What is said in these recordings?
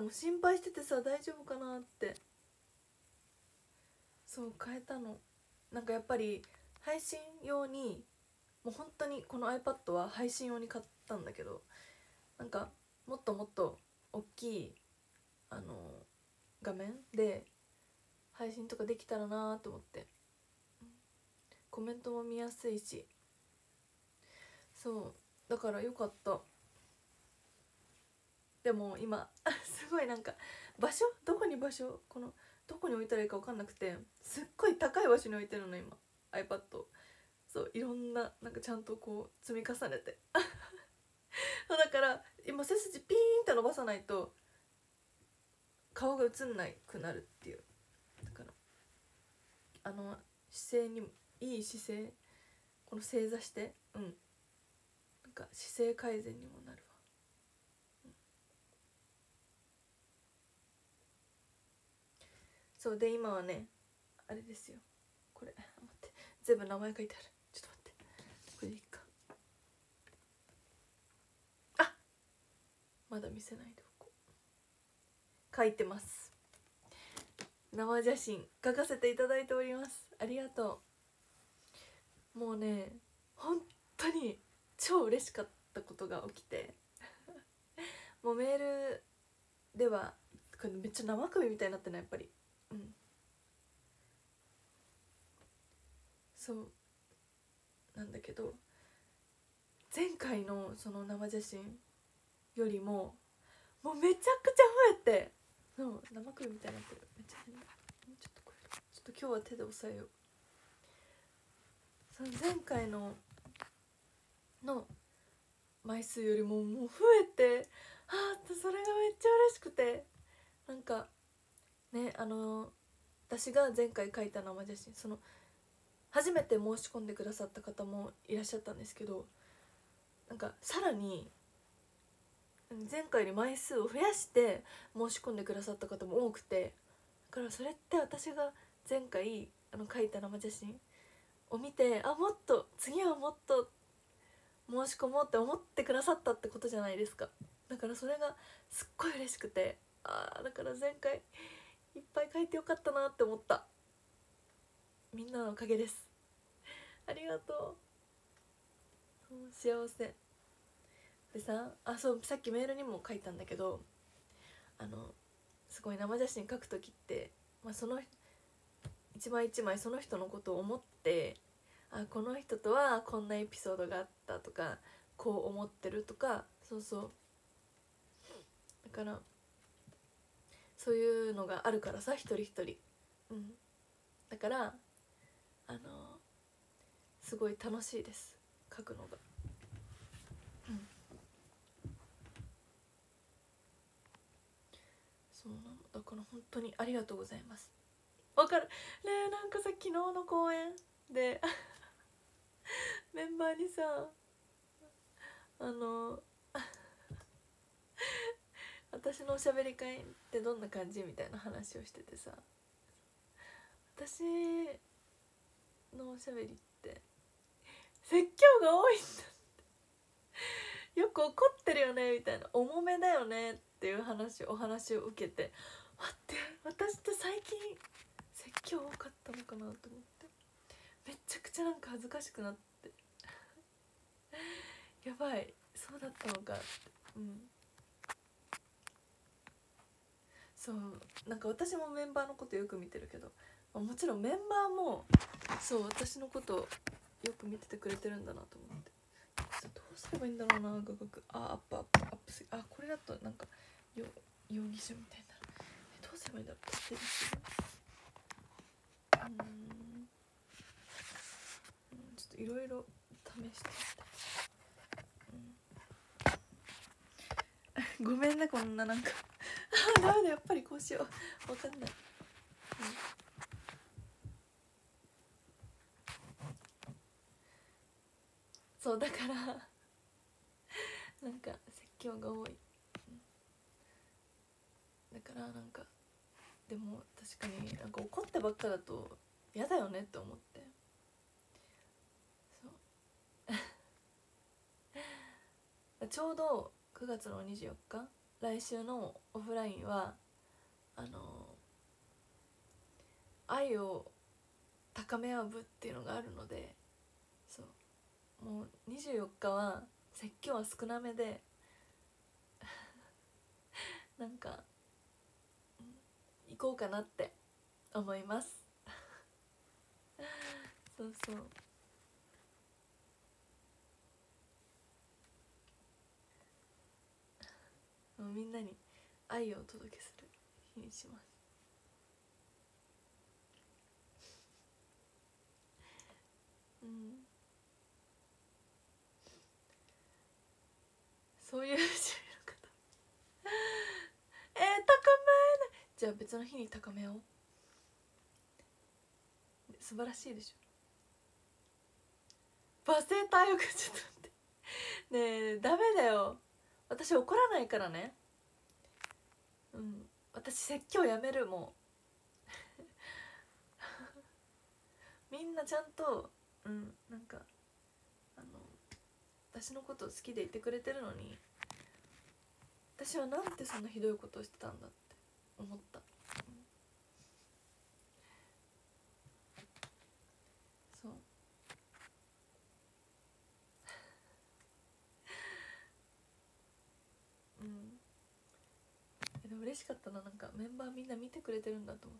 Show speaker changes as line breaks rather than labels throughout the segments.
も心配しててさ、大丈夫かなって。そう変えたの。なんかやっぱり配信用に、もう本当にこの iPad は配信用に買ったんだけど、なんかもっともっと大きい画面で配信とかできたらなと思って、コメントも見やすいし、そうだからよかった。でも今すごいなんかどこに置いたらいいか分かんなくて、すっごい高い場所に置いてるの今 iPad。 そういろんななんかちゃんとこう積み重ねてだから今背筋ピーンって伸ばさないと顔が映んないくなるっていう。だから姿勢にいい姿勢、この正座して、なんか姿勢改善にもなるわ。そうで今はねあれですよ、これ待って、全部名前書いてある。ちょっと待って、これでいいか。あ、まだ見せないでおこう。書いてます。生写真書かせていただいております。ありがとう。もうね本当に超嬉しかったことが起きてもうメールではこれめっちゃ生首みたいになってないやっぱり。そうなんだけど、前回のその生写真よりももうめちゃくちゃ増えて、そう生首みたいになってる。めっちゃ変だ。ちょっとこれちょっと今日は手で押さえよう。その前回の枚数よりももう増えて、それがめっちゃ嬉しくて、なんかね私が前回書いた生写真、その初めて申し込んでくださった方もいらっしゃったんですけど、なんかさらに前回より枚数を増やして申し込んでくださった方も多くて、だからそれって私が前回書いた生写真を見て、もっと次はもっと申し込もうって思ってくださったってことじゃないですか。だからそれがすっごい嬉しくて、だから前回いっぱい書いてよかったなって思った。みんなのおかげです。ありがとう。幸せでさ、そうさっきメールにも書いたんだけど、すごい生写真描く時って、その一枚一枚その人のことを思って、この人とはこんなエピソードがあったとか、こう思ってるとか、そうだからそういうのがあるからさ、一人一人。だからすごい楽しいです、書くのが。そうなの。だから本当にありがとうございます。わかるね。なんかさ、昨日の公演でメンバーにさ私のおしゃべり会ってどんな感じみたいな話をしててさ、私のおしゃべりって説教が多いんだってよく怒ってるよねみたいな、重めだよねっていうお話を受けて、待って、私って最近説教多かったのかなと思って、めちゃくちゃなんか恥ずかしくなってやばい、そうだったのかって。そうなんか私もメンバーのことよく見てるけど、もちろんメンバーもそう私のことよく見ててくれてるんだなと思って、どうすればいいんだろうな、画角アップこれだとなんか容疑者みたいな、どうすればいいんだろう。ちょっといろいろ試してみたい。ごめんね、こんななんかダメだ、やっぱりこうしよう、わかんない。そうだからなんか説教が多い。だからなんかでも確かになんか怒ってばっかだと嫌だよねって思って、そうちょうど9月の24日来週のオフラインは愛を高め合う部っていうのがあるので、そうもう24日は説教は少なめでなんか行こうかなって思いますそうそう、もうみんなに愛をお届けする日にします。うん、そういう種類の方高めない、じゃあ別の日に高めよう。素晴らしいでしょ。罵声体力、ちょっと待ってねえ、ダメだよ、私怒らないからね。うん、私説教やめる、もうみんなちゃんと、なんか私のことを好きでいてくれてるのに、私はなんてそんなひどいことをしてたんだって思った、そうでも嬉しかったな、なんかメンバーみんな見てくれてるんだと思って。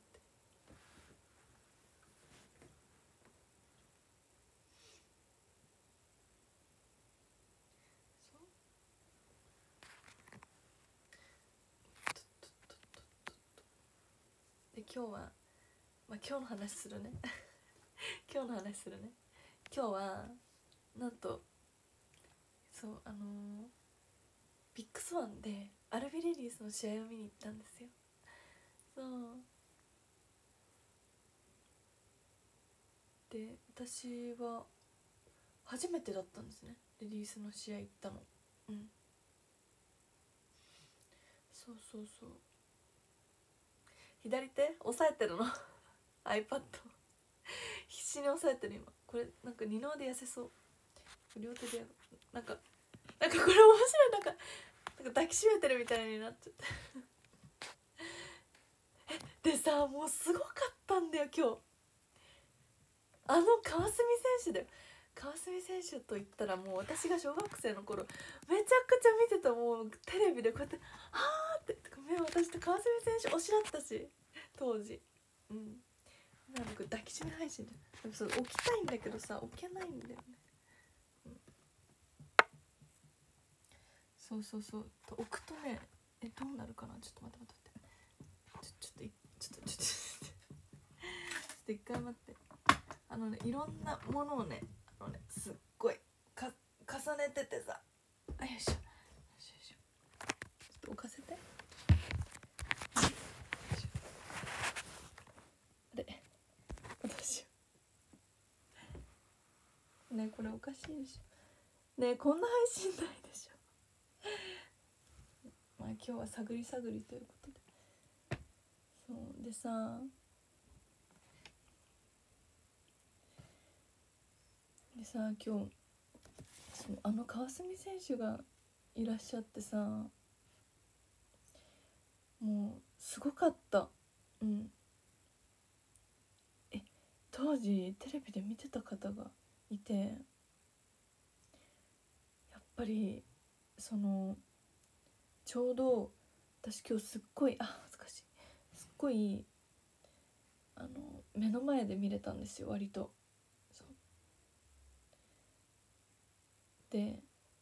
で今日は、今日の話するね今日の話するね。今日はなんとそうビッグスワンでアルビレディースの試合を見に行ったんですよ。そうで、私は初めてだったんですね、レディースの試合行ったの。そうそうそう、左手押さえてるのiPad 必死に押さえてる今。これなんか二の腕痩せそう、両手でやる。なんかこれ面白い、なんか抱きしめてるみたいになっちゃってでさ、もうすごかったんだよ今日。川澄選手だよ。川澄選手といったら、もう私が小学生の頃めちゃくちゃ見てた。もうテレビでこうやって「はーって目を渡して、川澄選手推しだったし当時。なんか抱きしめ配信で、でもそう起きたいんだけどさ、起けないんだよね。そうそうそう、置くとね、どうなるかな。ちょっと待って、ちょっと一回待って。いろんなものをね、すっごい重ねててさ、よいしょ、ちょっと置かせて。あれ、どうしようね。これおかしいでしょね。こんな配信ないでしょ今日は探り探りということで。そうでさ、今日川澄選手がいらっしゃってさ、もうすごかった。当時テレビで見てた方がいて、やっぱりちょうど私今日すっごい恥ずかしい、すっごい目の前で見れたんですよ、割と。そうで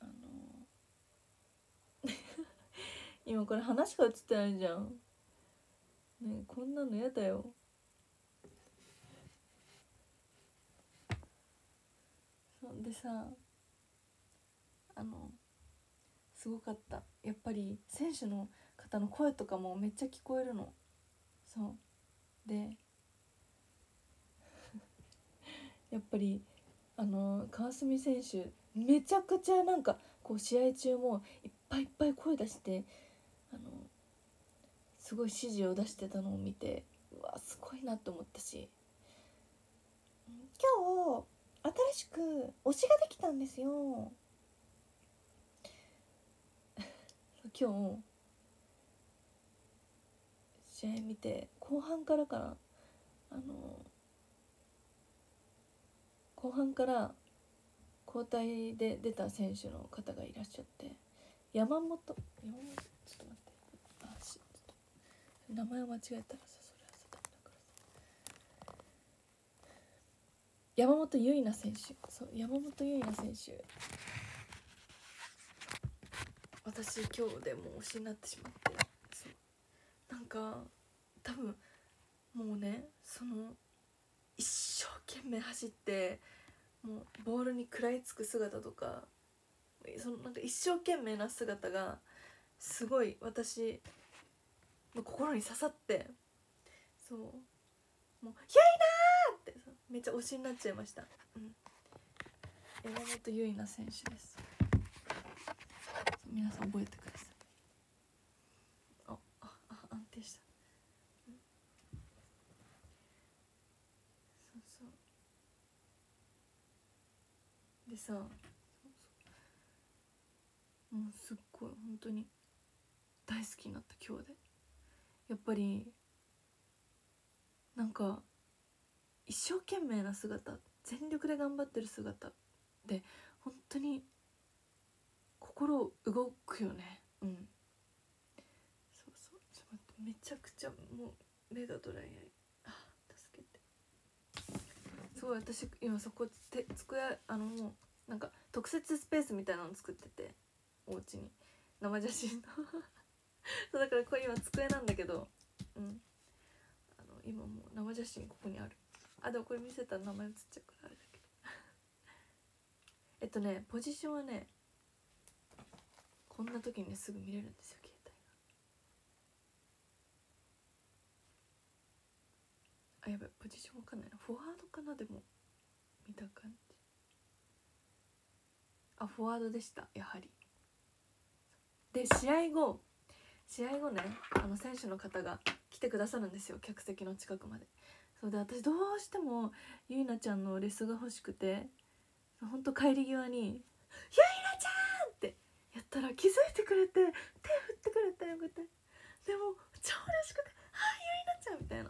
今これ話が映ってないじゃんね。こんなのやだよ。そうでさ、すごかった。やっぱり選手の方の声とかもめっちゃ聞こえるの。そうでやっぱり川澄選手めちゃくちゃなんかこう試合中もいっぱいいっぱい声出してすごい指示を出してたのを見て、うわすごいなって思ったし、今日新しく推しができたんですよ今日試合見て後半からかな、後半から交代で出た選手の方がいらっしゃって、山本ちょっと待って、ちょっと名前を間違えたらさ、それはさダメだからさ、山本結菜選手、そう山本結菜選手、私今日でもう推しになってしまって、そうなんか多分もうね、その一生懸命走ってもうボールに食らいつく姿とか、そのなんか一生懸命な姿がすごい私の心に刺さって、そうもう「ゆいなー!」ってめっちゃ推しになっちゃいました、うん、山本結菜選手です。皆さん覚えてください。安定した、うん、そうそうでさ、もうすっごい本当に大好きになった今日で、やっぱりなんか一生懸命な姿、全力で頑張ってる姿で本当に心動くよね。うん、そうそう、ちょっと待って、めちゃくちゃもう目がドライアイ、助けて。すごい私今そこ机もうなんか特設スペースみたいなの作ってて、お家に生写真のそうだからこれ今机なんだけど、うん、今もう生写真ここにある。でもこれ見せたら名前映っちゃうからあれだけどポジションはね、こんな時にねすぐ見れるんですよ、携帯が。やばい、ポジションわかんないな、フォワードかな、でも見た感じフォワードでした、やはり。で試合後ね、選手の方が来てくださるんですよ、客席の近くまで。そうで、私どうしてもゆいなちゃんのレスが欲しくて、ほんと帰り際に「ゆいなちゃん!」ってやったら気づいてくれて、手振ってくれて、こうやって、でも超嬉しくて「ゆいなちゃん!」みたいな、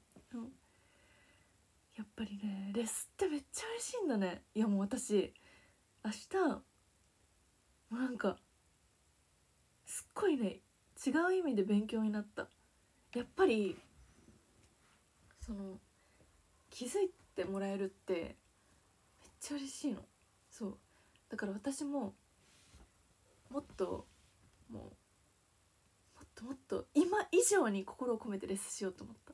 やっぱりねレスってめっちゃ嬉しいんだね。いやもう私明日もうなんかすっごいね違う意味で勉強になった。やっぱりその気づいてもらえるってめっちゃ嬉しいの。そうだから私ももっともっと今以上に心を込めてレッスンしようと思った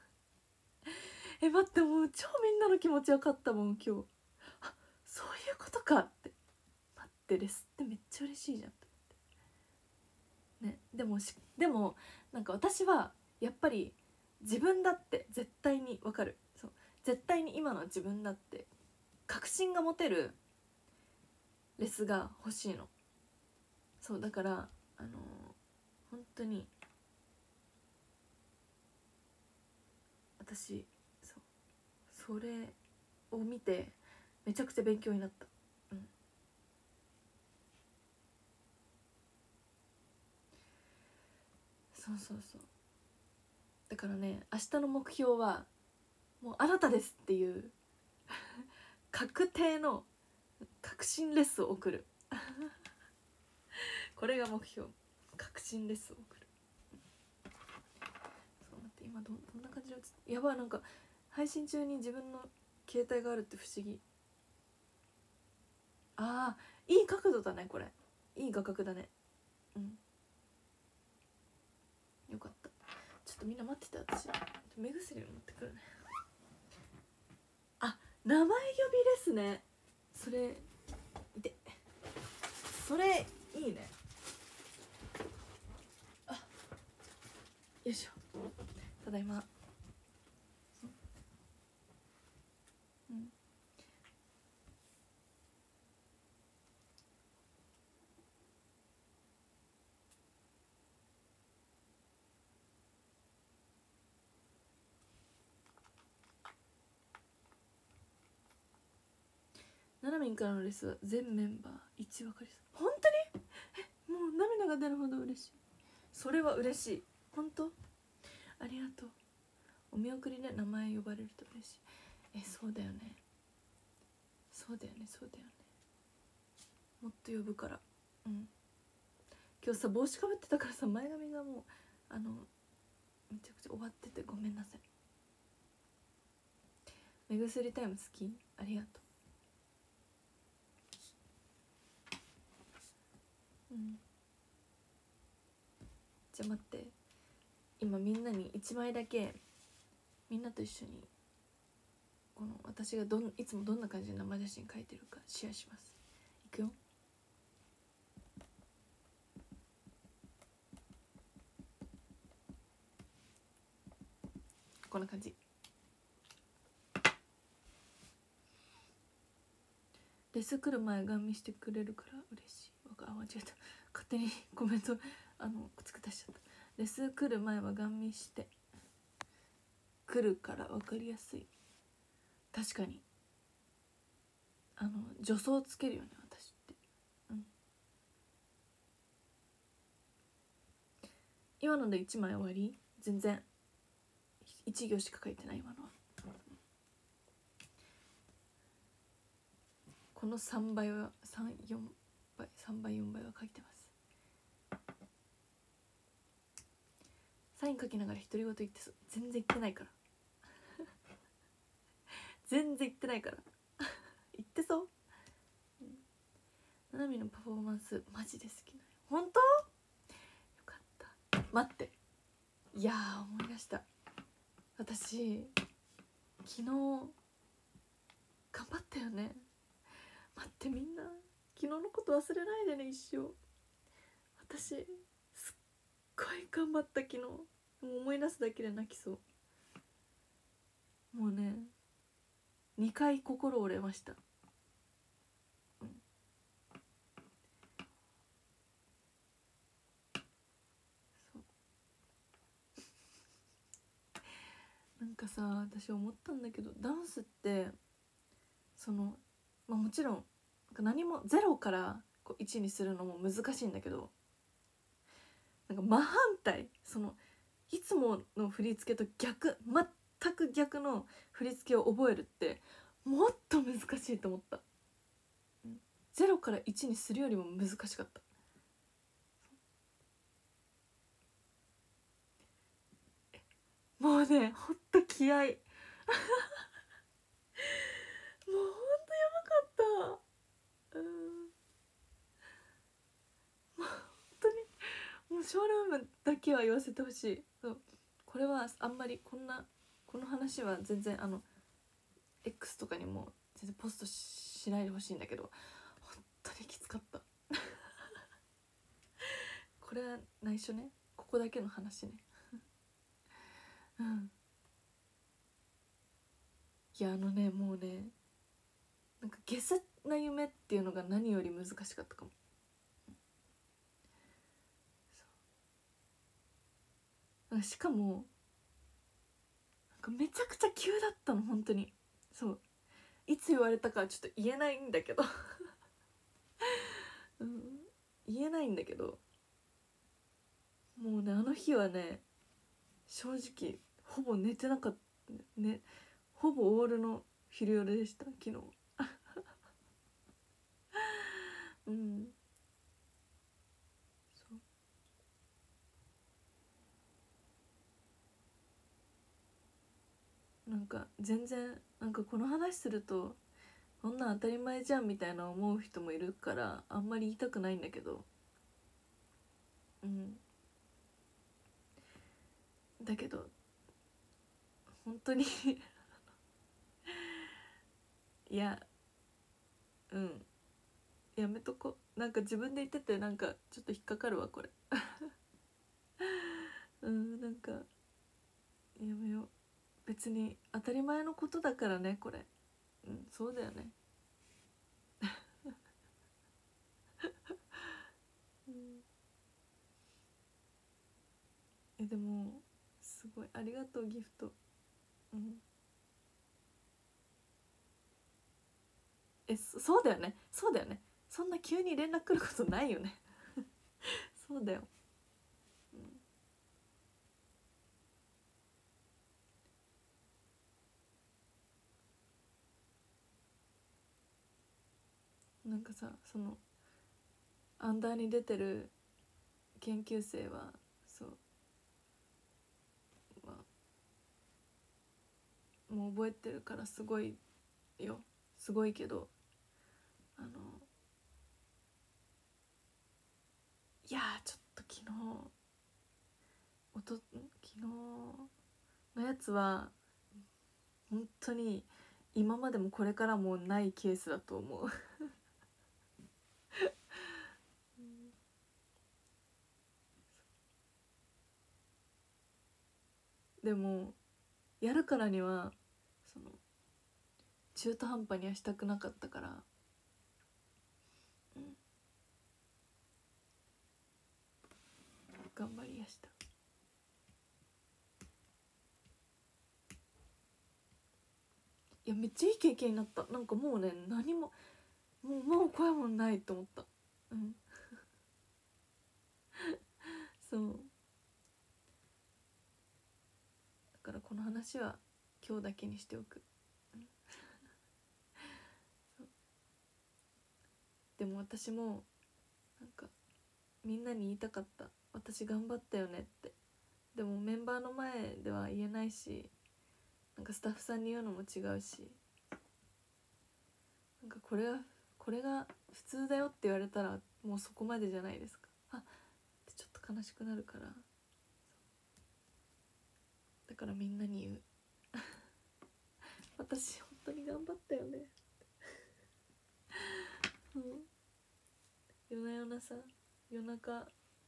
待って、もう超みんなの気持ち分かったもん今日。そういうことかって。待って、レッスンってめっちゃ嬉しいじゃんってね。でもなんか私はやっぱり自分だって絶対に分かる。そう絶対に今の自分だって確信が持てるレスが欲しいの。そうだから本当に私それを見てめちゃくちゃ勉強になった。そうだからね、明日の目標はもうあなたですっていう確定の確信レッスンを送るこれが目標、確信レッスンを送る。そう待って、今どんな感じで映っやばい、なんか配信中に自分の携帯があるって不思議。いい角度だね、これいい画角だね。よかった。ちょっとみんな待ってて、私目薬持ってくるね。名前呼びですね。それいいね。よいしょ、ただいま。ななみんからのレスは全メンバー1分かりです。本当にもう涙が出るほど嬉しい。それは嬉しい。本当ありがとう。お見送りで名前呼ばれると嬉しい。そうだよね、そうだよね、そうだよね。もっと呼ぶから。今日さ帽子かぶってたからさ、前髪がもうめちゃくちゃ終わっててごめんなさい。目薬タイム好き、ありがとう。じゃあ待って、今みんなに1枚だけ、みんなと一緒にこの私がいつもどんな感じで生写真描いてるかシェアします。いくよ。こんな感じ。レス来る前ガン見してくれるから嬉しい。間違えた、勝手にコメントくっつけ出しちゃった。レス来る前はガン見して来るから分かりやすい。確かに助走つけるよね私って。今ので1枚終わり？全然1行しか書いてない今のは。この3倍は3倍4倍は書いてます。サイン書きながら独り言言ってそう。全然言ってないから全然言ってないから言ってそう。ななみのパフォーマンスマジで好きなの。本当？よかった。待って、いや思い出した。私昨日頑張ったよね。待って、みんな昨日のこと忘れないでね、一生。私すっごい頑張った昨日。もう思い出すだけで泣きそう。もうね2回心折れました。なんかさ、私思ったんだけど、ダンスってもちろん何もゼロから1にするのも難しいんだけど、なんか真反対、いつもの振り付けと全く逆の振り付けを覚えるってもっと難しいと思った。0から1にするよりも難しかった。もうね、ほんと気合いもうほんとやばかった。もう本当にもうショールームだけは言わせてほしい。これはあんまりこの話は全然X とかにも全然ポストしないでほしいんだけど、本当にきつかったこれは内緒ね、ここだけの話ねいやもうね、なんかゲスな夢っていうのが何より難しかったかも。しかもなんかめちゃくちゃ急だったの本当に。そういつ言われたかはちょっと言えないんだけど言えないんだけど、もうねあの日はね正直ほぼ寝てなかったね。ほぼオールの昼夜でした昨日そうなんか全然なんかこの話するとこんなん当たり前じゃんみたいな思う人もいるからあんまり言いたくないんだけど、だけど本当にいややめとこ。なんか自分で言っててなんかちょっと引っかかるわこれなんかやめよう。別に当たり前のことだからねこれ。そうだよねでもすごいありがとうギフト。そうだよね、そうだよね。そんな急に連絡来ることないよねそうだよ。 なんかさ、そのアンダーに出てる研究生はそう、まあ、もう覚えてるからすごいよ、すごいけど、いやちょっと昨日のやつは本当に今までもこれからもないケースだと思うでもやるからにはその中途半端にはしたくなかったから、頑張りやした。いやめっちゃいい経験になった。なんかもうね、何ももう怖いもんないと思った。そうだからこの話は今日だけにしておく、でも私もなんかみんなに言いたかった。私頑張ったよねって。でもメンバーの前では言えないし、なんかスタッフさんに言うのも違うし、なんかこれが普通だよって言われたらもうそこまでじゃないですか。ってちょっと悲しくなるから、だからみんなに言う私本当に頑張ったよね夜な夜なさ、夜中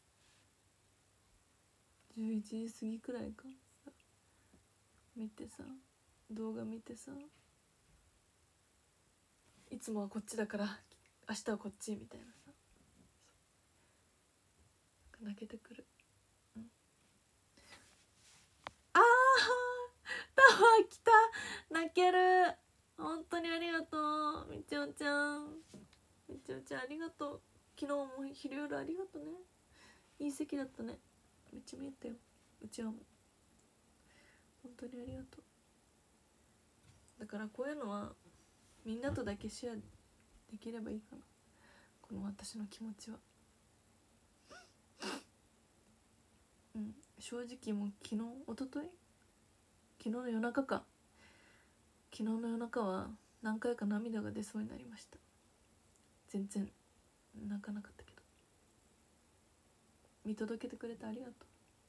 11時過ぎくらいか見てさ、動画見てさ、いつもはこっちだから明日はこっちみたいなさ、泣けてくる。あタワー来た、泣ける。本当にありがとうみちおちゃん、みちおちゃんありがとう。昨日も昼夜ありがとうね。いい席だったね、めっちゃ見えたよ。うちわも本当にありがとう。だからこういうのはみんなとだけシェアできればいいかな、この私の気持ちは。正直もう昨日の夜中か、昨日の夜中は何回か涙が出そうになりました。全然泣かなかったけど、見届けてくれてありがと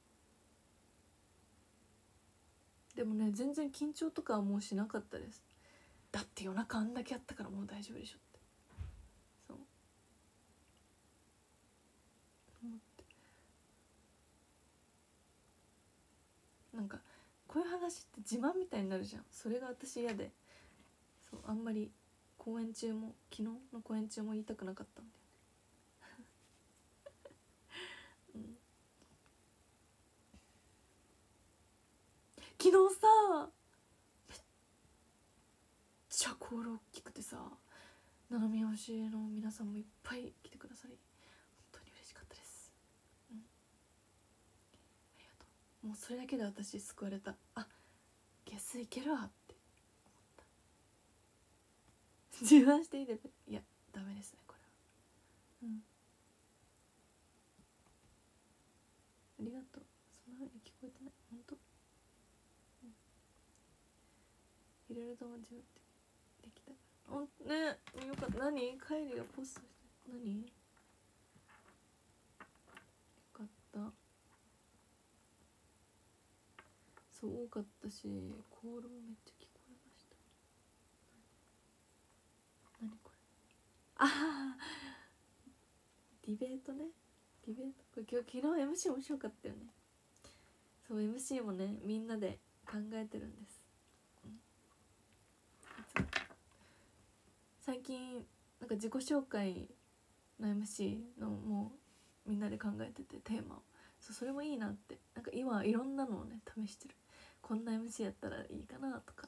う。でもね、全然緊張とかはもうしなかったです。だって夜中あんだけやったからもう大丈夫でしょって、そう思って。なんかこういう話って自慢みたいになるじゃん。それが私嫌で、そうあんまり昨日の公演中も言いたくなかったんだよね昨日さめっちゃコール大きくてさ、七海推しの皆さんもいっぱい来てくださり本当に嬉しかったです。ありがとう。もうそれだけで私救われた。ゲスいけるわって思った。自慢していいです。いやダメですねこれは。ありがとう。そんな風に聞こえてない本当。いろいろと自分できたからね。よかった。何カイリがポストして何よかった。そう多かったし、コールもめっちゃ聞こえました。何これ。ディベートね。ディベートこれ昨日 MC 面白かったよね。そう MC もねみんなで考えてるんです、最近なんか自己紹介の MC のもうみんなで考えててテーマを、それもいいなって。なんか今いろんなのをね試してる。こんな MC やったらいいかなとか、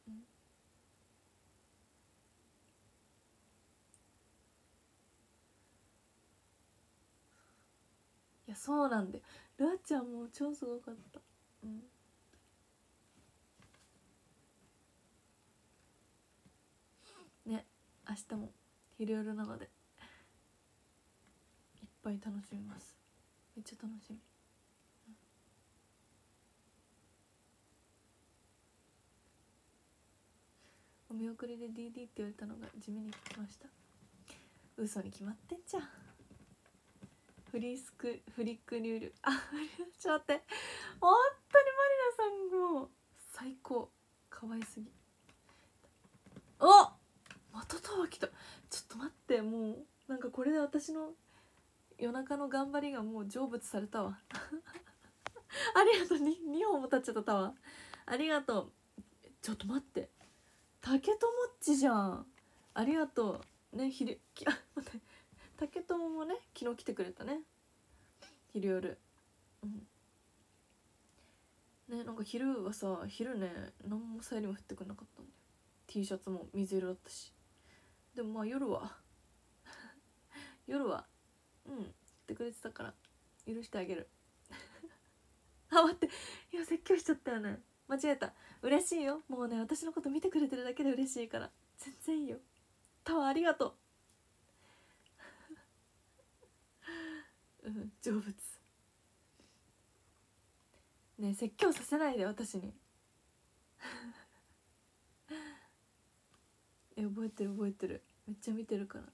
いやそうなんで、ルアちゃんも超すごかった。ね、明日も昼夜なのでいっぱい楽しみます。めっちゃ楽しみ。お見送りで DD って言われたのが地味に聞きました。嘘に決まってんじゃん。フリック入力。あ、ちょっと待って、本当にマリナさんも最高、可愛すぎ。お、またタワ来た。ちょっと待って、もうなんかこれで私の夜中の頑張りがもう成仏されたわありがとう。2本も立っちゃったタワー、ありがとう。ちょっと待って、竹友っちじゃん。ありがとうね。待って竹友もね昨日来てくれたね、昼夜。ね、なんか昼はさ、昼ね何もさゆりも降ってくんなかったんだよ。 T シャツも水色だったし。でもまあ夜は夜は言ってくれてたから許してあげるあ、待って、今説教しちゃったよね。間違えた。嬉しいよ、もうね私のこと見てくれてるだけで嬉しいから、全然いいよ。タワーありがとう成仏ね。説教させないで私に覚えてる覚えてる、めっちゃ見てるから。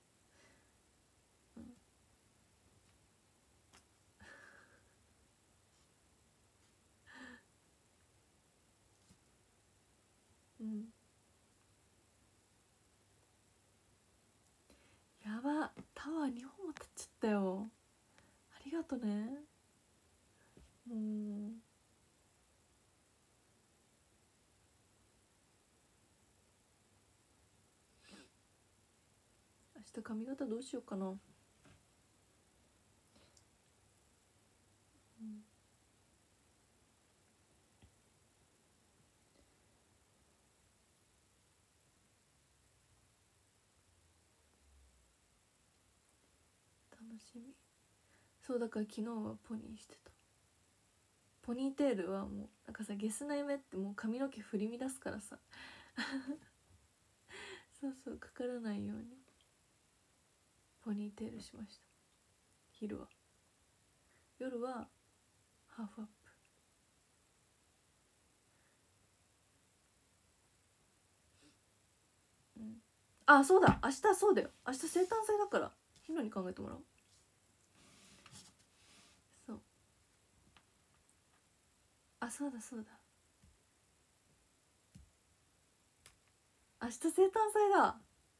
やば、タワー2本も立っちゃったよ。ありがとね。もう明日髪型どうしようかな。楽しみ。そうだから昨日はポニーしてた。ポニーテールはもうなんかさ、ゲスな夢ってもう髪の毛振り乱すからさそうそう、かからないようにポニーテールしました。昼は。夜はハーフアップ。あ、そうだ、明日そうだよ、明日生誕祭だからヒロに考えてもらおう。そう、あ、そうだそうだ、明日生誕祭だ。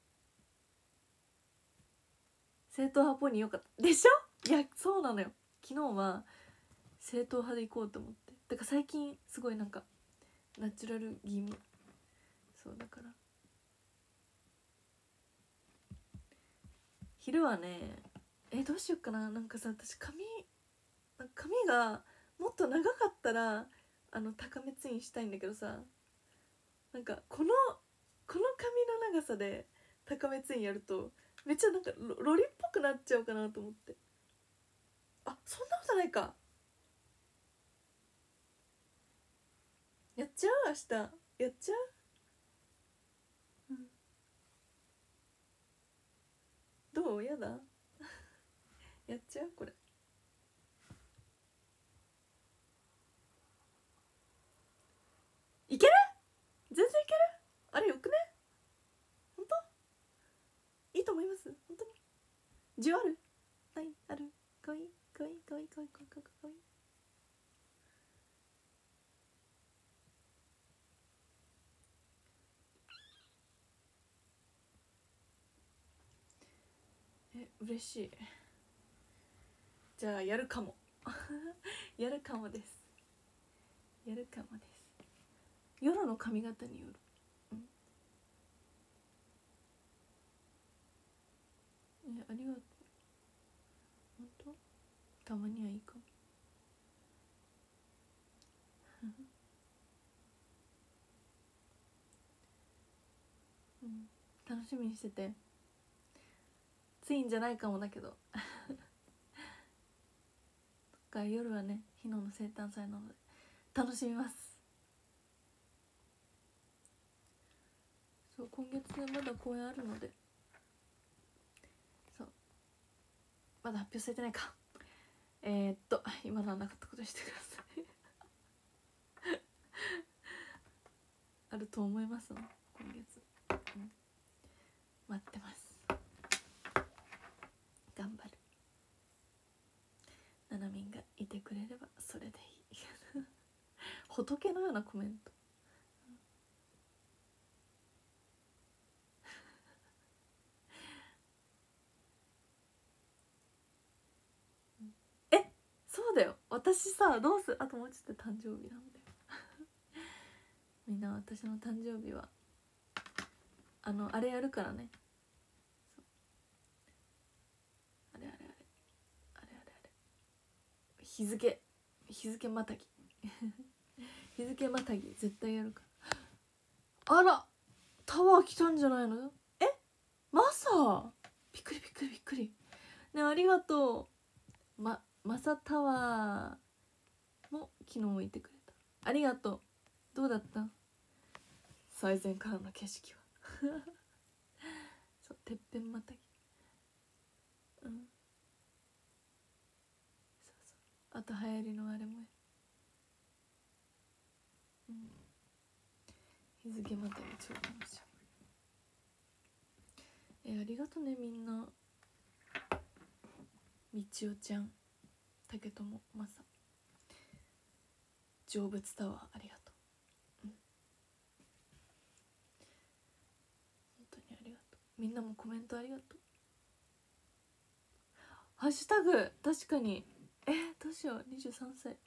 正統派ポニーよかったでしょ。いやそうなのよ、昨日は正統派で行こうと思って。だから最近すごいなんかナチュラル気味。そうだから昼はね、どうしよっかな。なんかさ、私髪がもっと長かったら高めツインしたいんだけどさ、なんかこの髪の長さで高めツインやるとめっちゃなんかロリっぽくなっちゃうかなと思って。あ、そんなことないか。やっちゃう、明日やっちゃう、どう、やだやっちゃうこれ。いける、全然いける。あれよくね、本当いいと思います。本当に需要ある、はい、ある。かわいいかわいいかわいいかわいいかわいいかわいい。嬉しい。じゃあやるかもやるかもです、やるかもです。夜の髪型による。ありがとう。本当たまにはいいかも楽しみにしてて。ツインじゃないかもだけど夜はね、ヒノの生誕祭なので楽しみます。そう、今月まだ公演あるのでまだ発表されてないか。今のはなかったことにしてくださいあると思いますの今月、待ってます。頑張る。ななみんがいてくれればそれでいい仏のようなコメントそうだよ。私さ、どうする、あともうちょっと誕生日なんだよみんな私の誕生日はあれやるからね。あれ日付またぎ日付またぎ絶対やるから。あらタワー来たんじゃないの。マサびっくりね、ありがとう。マサタワーも昨日いてくれた。ありがとう。どうだった、最前からの景色はそう、てっぺんまたぎ。そうあと流行りのあれも日付またぎ超楽しみ。ありがとねみんな。みちおちゃん、たけとも、まさ、成仏タワーありがとう。本当にありがとう。みんなもコメントありがとう。ハッシュタグ確かにどうしよう。23歳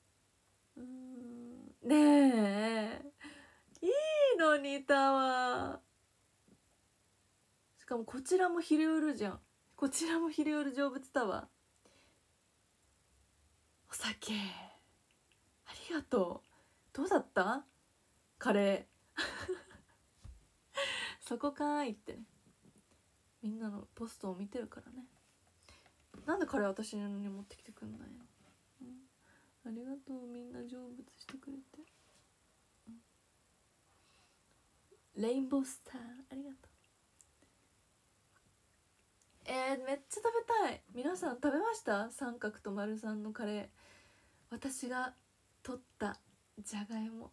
ねえいいのにタワー。しかもこちらも昼夜じゃん。こちらも昼夜成仏タワー。お酒ありがとう。どうだったカレーそこかーいってね、みんなのポストを見てるからね。なんでカレー私に持ってきてくんないの、ありがとう。みんな成仏してくれて、レインボースターありがとう。めっちゃ食べたい。皆さん食べました？三角と丸三のカレー。私が取ったじゃがいも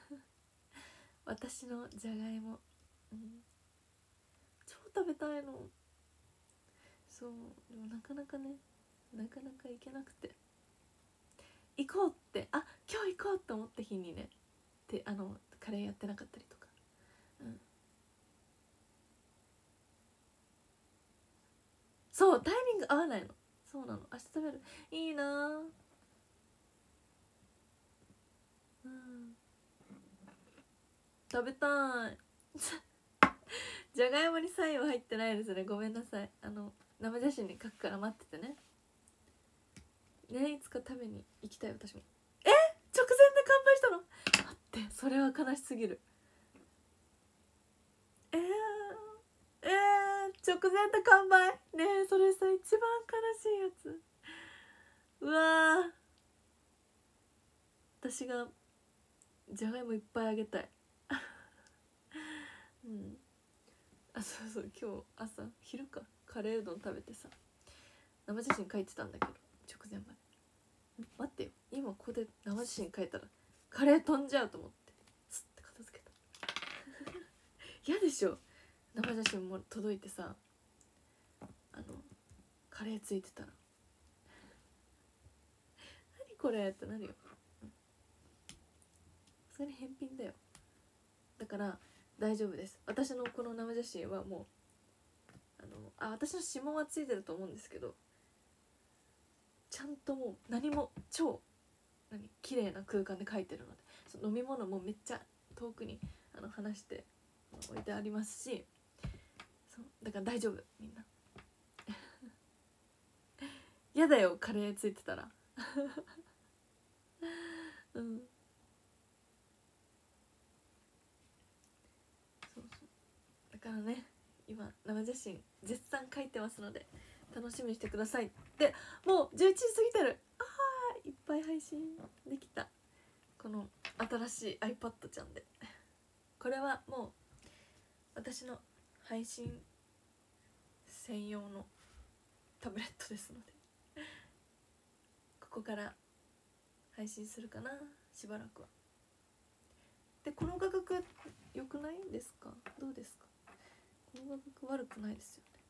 私のじゃがいも、超食べたいの。そうでもなかなか行けなくて、行こうって今日行こうって思った日にねでカレーやってなかったりとか、そうタイミング合わないの。そうなの。明日食べる。いいな食べたいじゃがいもにサインは入ってないですね。ごめんなさい。生写真に書くから待っててね。いつか食べに行きたい。私も直前で乾杯したの。待って、それは悲しすぎる。直前で乾杯ねえ、それさ一番悲しいやつ。うわ私がじゃがいもいっぱいあげたいそう今日朝昼かカレーうどん食べてさ、生写真書いてたんだけど直前まで。待ってよ、今ここで生写真書いたらカレー飛んじゃうと思ってスッて片付けた嫌でしょ。生写真も届いてさカレーついてたら何これってなるよ。それ返品だよ。だから大丈夫です。私のこの生写真はもう私の指紋はついてると思うんですけど、ちゃんともう何も超綺麗な空間で描いてるので、その飲み物もめっちゃ遠くに離して置いてありますし、そうだから大丈夫みんなやだよカレーついてたらそうだからね、今生写真絶賛書いてますので楽しみにしてください。でもう11時過ぎてる。いっぱい配信できた。この新しい iPad ちゃんで、これはもう私の配信専用のタブレットですのでここから配信するかな、しばらくは。でこの画角良くないですか？どうですか？この画角悪くないですよね。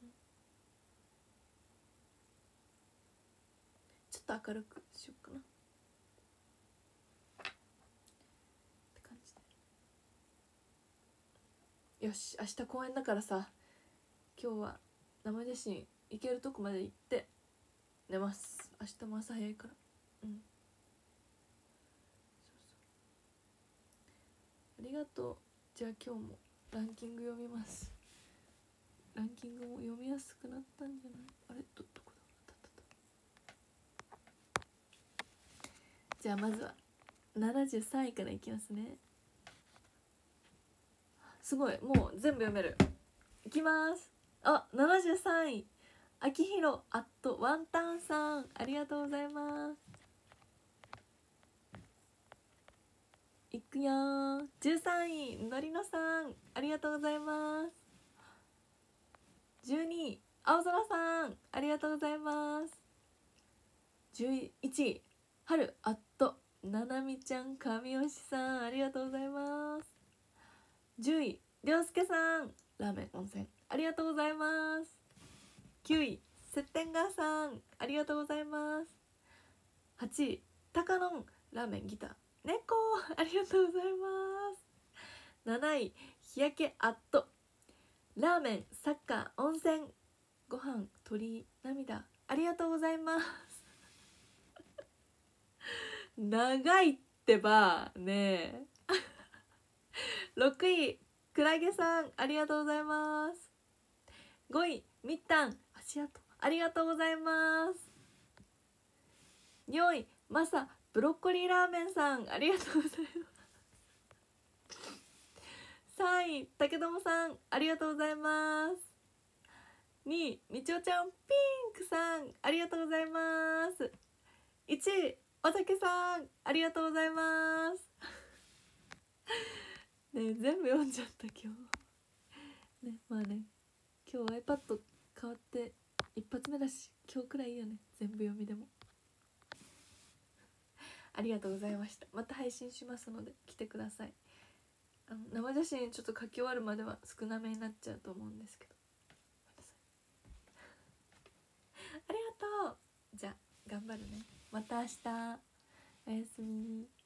ちょっと明るくしようかなって感じで。よし、明日公演だからさ、今日は生写真行けるとこまで行って寝ます。明日も朝早いから。ありがとう。じゃあ今日もランキング読みます。ランキングも読みやすくなったんじゃない？あれどこだ？じゃあまずは73位からいきますね。すごい、もう全部読める。いきます。あ、73位あきひろワンタンさん、ありがとうございます。いくよー。13位のりのさん、ありがとうございます。12位青空さん、ありがとうございます。11位春ななみちゃん神吉さん、ありがとうございます。10位りょうすけさん、ラーメン温泉、ありがとうございます。9位せってんがーさん、ありがとうございます。8位たかのんラーメンギター猫、ありがとうございます。7位日焼けラーメンサッカー温泉ご飯鳥涙、ありがとうございます長いってばねえ6位クラゲさん、ありがとうございます。5位みったん足跡、ありがとうございます。4位マサブロッコリーラーメンさん、ありがとうございます。3位たけどもさん、ありがとうございます。2位みちおちゃんピンクさん、ありがとうございます。1位おたけさん、ありがとうございますね、全部読んじゃった今日ね。まあね、今日 iPad 変わって一発目だし、今日くらいいいよね、全部読みでも。ありがとうございました。また配信しますので来てください。生写真ちょっと書き終わるまでは少なめになっちゃうと思うんですけど、ありがとう。じゃあ頑張るね。また明日、おやすみ。